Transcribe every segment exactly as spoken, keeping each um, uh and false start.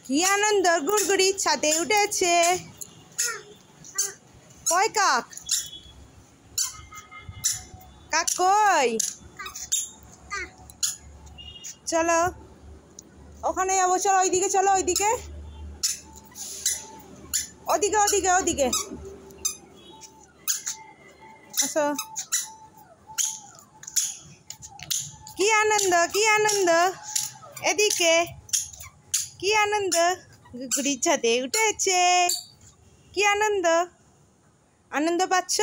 কি আনন্দ, গুড়গুড়ি ছাদে উঠেছে। কই কাক? কাক কই? চলো ওখানে যাবো, চলো ওইদিকে, চলো ওইদিকে, ওদিকে ওদিকে ওদিকে আসো। কি আনন্দ, কি আনন্দ, এদিকে কি আনন্দ, গুড়গুড়ি ছাদে উঠেছে। কি আনন্দ, আনন্দ পাচ্ছ?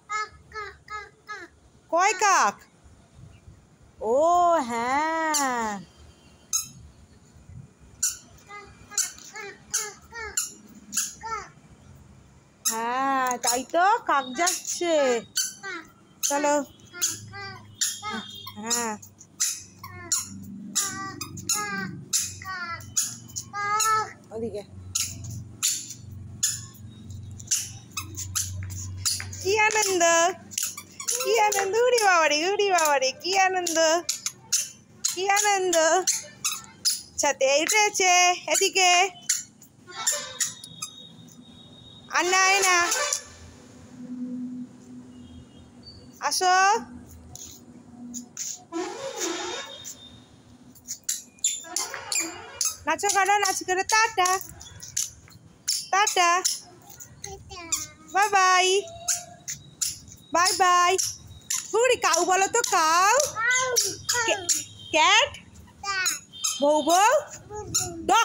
কয় কাক? ও হ্যাঁ, হ্যাঁ তাই তো, কাক যাচ্ছে। চলো হ্যাঁ, ওদিকে কি আনন্দ, কি আনন্দ, উড়ি বাবারে উড়ি বাবারে, কি আনন্দ, কি আনন্দ, ছাদে উঠেছে। এদিকে আর নাই না, আসো। নাচো করো, নাচ করো, tata tata, bye bye, bye bye. বুড়ি কাউ বলো তো, কাউ, ক্যাট, বউ বউ, ডক,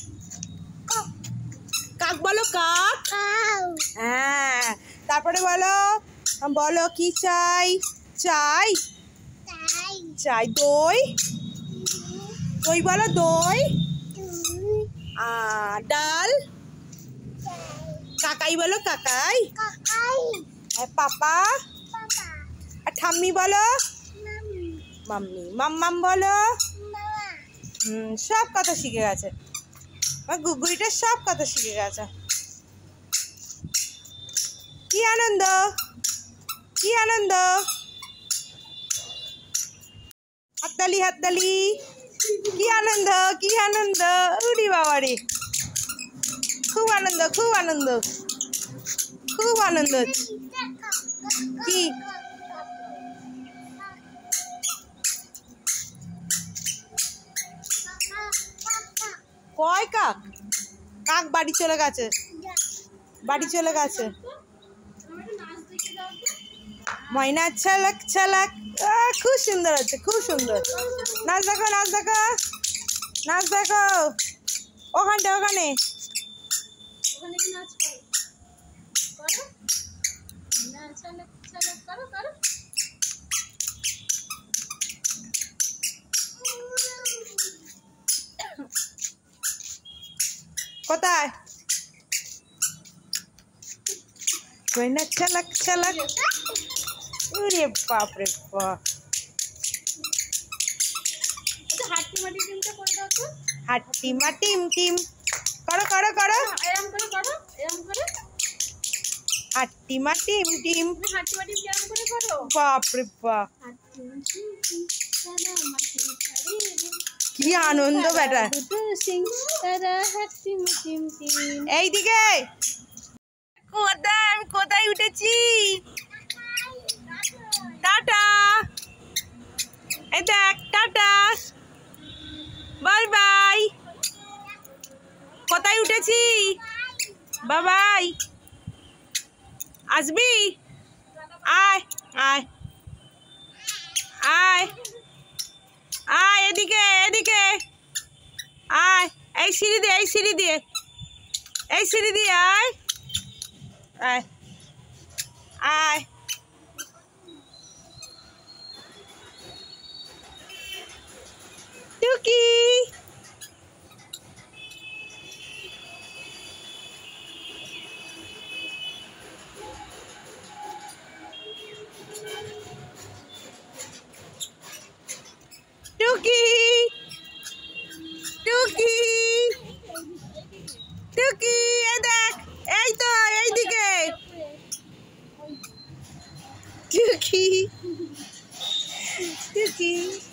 কাক বলো, কাক। হ্যাঁ তারপরে বলো, বলো কি চাই, চাই চাই দই, দই বলো, দই। আর ডাল, কাকাই বলো, কাকাই। পাপা, আর ঠাম্মি বলো, মাম্মি। মাম্মাম বলো। হুম, সব কথা শিখে গেছে, আমার গুগুরিটা সব কথা শিখে গেছে। কি আনন্দ, কি আনন্দ, হাততালি হাততালি, কি আনন্দ, কি আনন্দ, উড়ি বাবারে, খুব আনন্দ, খুব আনন্দ, খুব আনন্দ। কি কয় কাক? কাক বাড়ি চলে গেছে, বাড়ি চলে গেছে। ময়না ছলক ছলক, খুব সুন্দর আছে, খুব সুন্দর। নাচ দেখো, নাচ দেখো, নাচ দেখো, ওখানটা, ওখানে কোথায়? ময়না ছলক ছলক, ওরে বাপ রে বাপ। হাট্টিমা টিম টিম, করো করো করো, হাট্টিমা টিম টিম, বাপ রে বাপ, কি আনন্দ বেটা। এইদিকে কোথায়, আমি কোথায় উঠেছি, টাটা, এই দেখ, টাটা, বাই বাই। কোথায় উঠেছি, বাই বাই। আসবি, আয় আয় আয় আয়, এদিকে এদিকে আয়, এই সিঁড়ি দিয়ে, এই সিঁড়ি দিয়ে, এই সিঁড়ি দিয়ে আয়, আয় আয়। টুকি, টুকি, টুকি, টুকি, এ দেখ, এই তো এইদিকে, টুকি, টুকি।